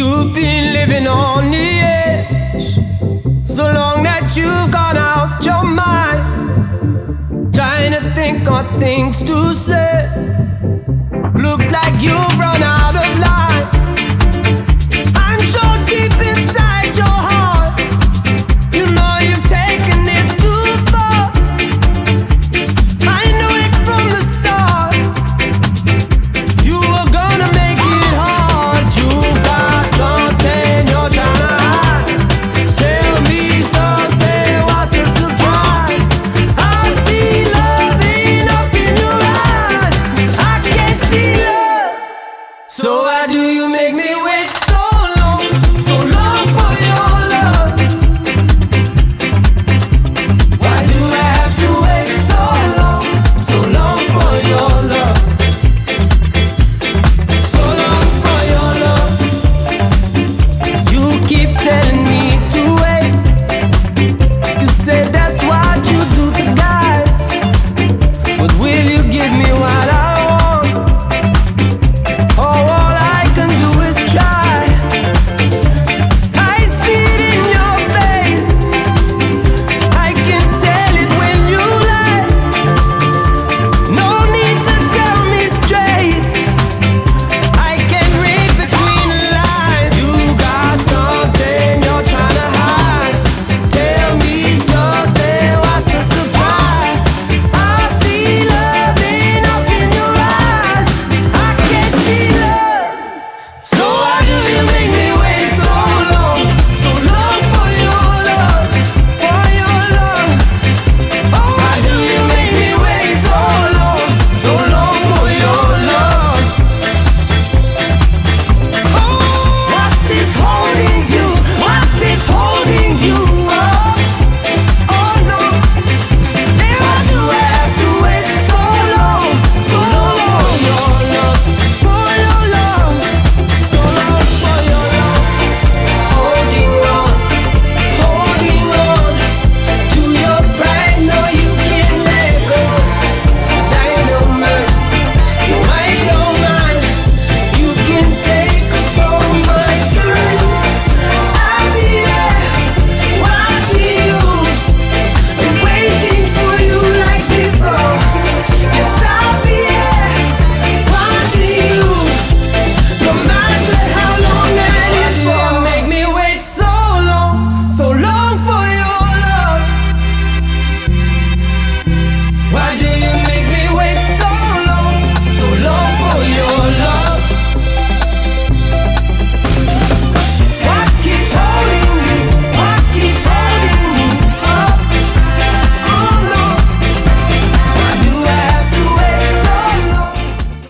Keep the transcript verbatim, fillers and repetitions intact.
You've been living on the edge so long that you've gone out your mind, trying to think of things to say. Looks like you've run out of line. I'm sure deep inside your heart, you know you've taken this too far. I knew it from the start, you were gonna make it hard. You've got something you're trying to hide. Tell me something, what's the surprise? I see loving up in your eyes. I can't see love, so why do you